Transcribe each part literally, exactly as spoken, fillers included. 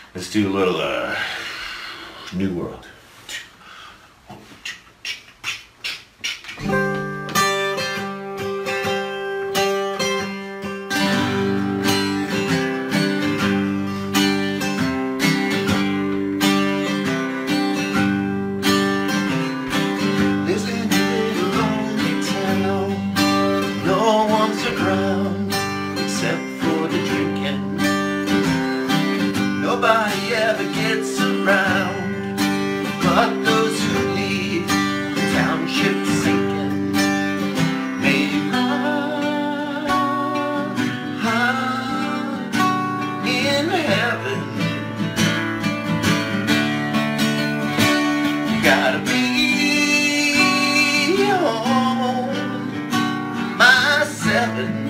Let's do a little uh, New World. Nobody ever gets around, but those who leave the township sinking. Maybe high, high in heaven. You gotta be home by seven.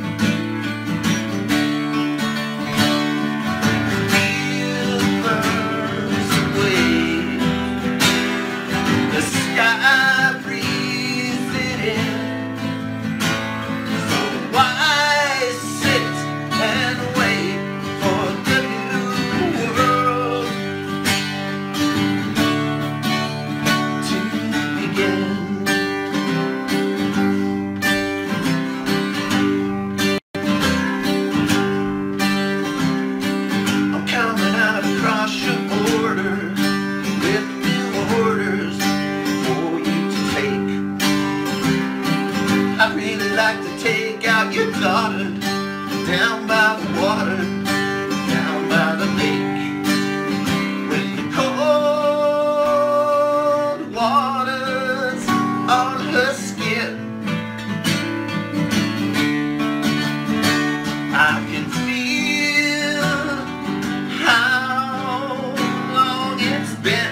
I'd really like to take out your daughter down by the water, down by the lake, with the cold waters on her skin. I can feel how long it's been.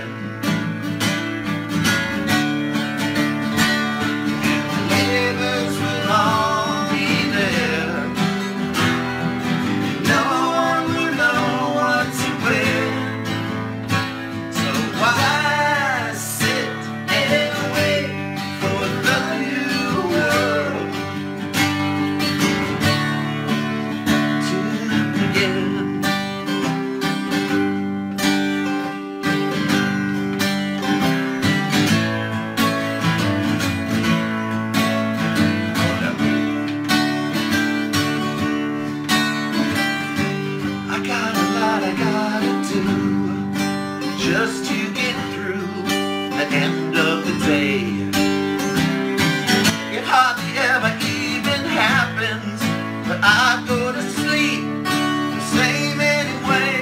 Just to get through the end of the day. It hardly ever even happens, but I go to sleep the same anyway.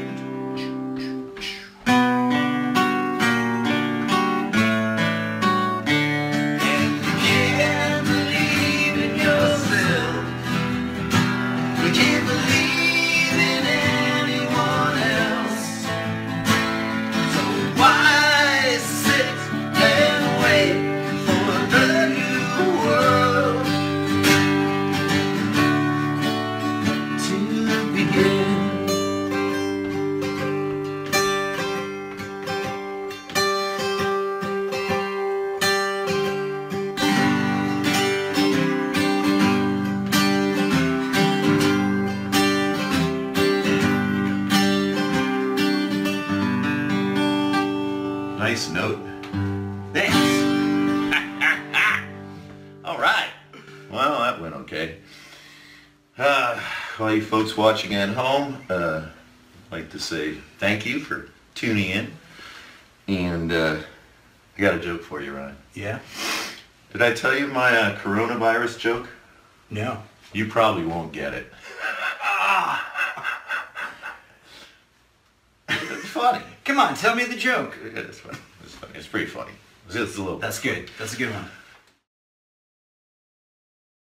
And you can't believe in yourself, you can't believe in anyone else. Why sit and wait for the new world to begin? Nice note. Thanks. All right. Well, that went okay. Uh, all you folks watching at home, uh, I'd like to say thank you for tuning in. And uh, I got a joke for you, Ryan. Yeah? Did I tell you my uh, coronavirus joke? No. You probably won't get it. It's funny. Come on, tell me the joke. It's funny. It's funny. It's pretty funny. It's a little. That's good. That's a good one.